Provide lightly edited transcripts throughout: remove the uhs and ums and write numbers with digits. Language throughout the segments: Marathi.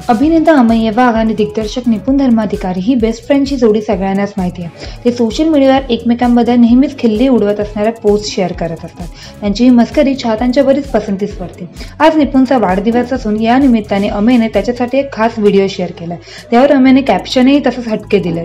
अभिनेता अमेय वाघ आणि दिग्दर्शक निपुण धर्माधिकारी ही बेस्ट फ्रेंडची जोडी सगळ्यांनाच माहिती आहे। ते सोशल मीडियावर एकमेकांबद्दल नेहमीच खिल्ली उडवत असणाऱ्या पोस्ट शेअर करत असतात। त्यांची ही मस्करी चाहत्यांच्या बरीच पसंतीस पडते। आज निपुणचा वाढदिवस असून या निमित्ताने अमेयने त्याच्यासाठी एक खास व्हिडिओ शेअर केलाय। त्यावर अमेयने कॅप्शनही तसंच हटके दिलंय।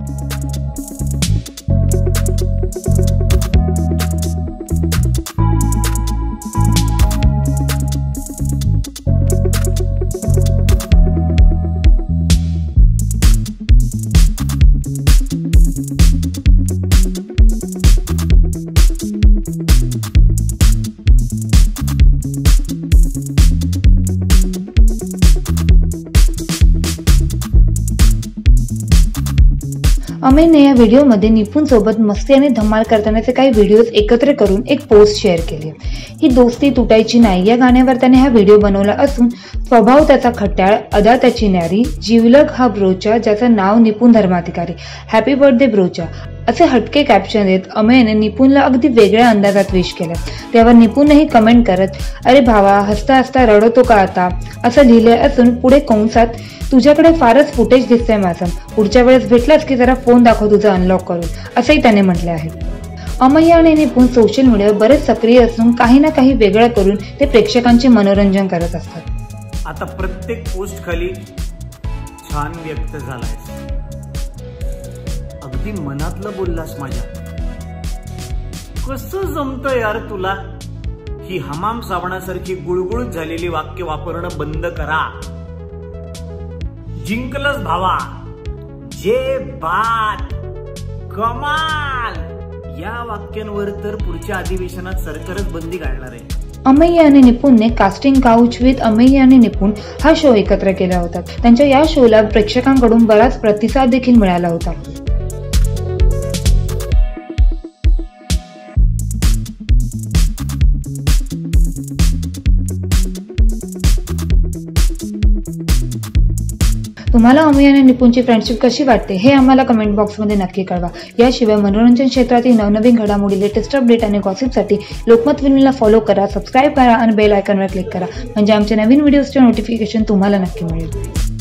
अमेयने या व्हिडिओमध्ये निपुण सोबत मस्ती आणि धमाल करतानाचे काही व्हिडिओज एकत्र करून एक पोस्ट शेअर केली। ही दोस्ती तुटायची नाही या गाण्यावर त्याने हा व्हिडिओ बनवला असून स्वभाव त्याचा खट्याळ, अदा त्याची न्यारी, जीवलग हा ब्रोचा, ज्याचं नाव निपुण धर्माधिकारी, हॅपी बर्थडे ब्रोचा असे हटके कॅप्शन देत अमेयने निपुणला अगदी वेगळ्या अंदाजात विश केलं। त्यावर निपुणनेही कमेंट करत, अरे भावा, हसता हसता रडतो का आता, असं लिहिले असून पुढे कंसात, तुझ्याकडे फारच फुटेज दिसतंय माझं, पुढच्या वेळेस भेटलास की जरा फोन दाखव तुझा अनलॉक करून, असंही त्याने म्हटले आहे। अमेय आणि निपुण सोशल मीडियावर बरेच सक्रिय असून काही ना काही वेगळं करून ते प्रेक्षकांचे मनोरंजन करत असतात। आता प्रत्येक पोस्ट खाली छान व्यक्त झालायस, अगदी मनातलं बोललास माझ्या, कसं जमतं यार तुला, ही हमाम साबणासारखी गुळगुळीत झालेली वाक्य वापरणं बंद करा। जिंकलंच भावा, जे बात, कमाल या वाक्यांवर तर पुढच्या अधिवेशनात सरकारच बंदी घालणार आहे। अमेय आणि निपुणने कास्टिंग काउच विथ अमेय आणि निपुण हा शो एकत्र केला होता। त्यांच्या या शोला प्रेक्षकांकडून बराच प्रतिसाद देखील मिळाला होता। तुम्हाला अमेय आणि निपुणची फ्रेंडशिप कशी वाटते हे आम्हाला कमेंट बॉक्समध्ये नक्की कळवा। याशिवाय मनोरंजन क्षेत्रातील नवनवीन घडामोडी, लेटेस्ट अपडेट आणि गॉसिपसाठी लोकमत फिल्मीला फॉलो करा, सबस्क्राईब करा आणि बेल आयकॉनवर क्लिक करा, म्हणजे आमच्या नवीन व्हिडिओजचे नोटिफिकेशन तुम्हाला नक्की मिळेल।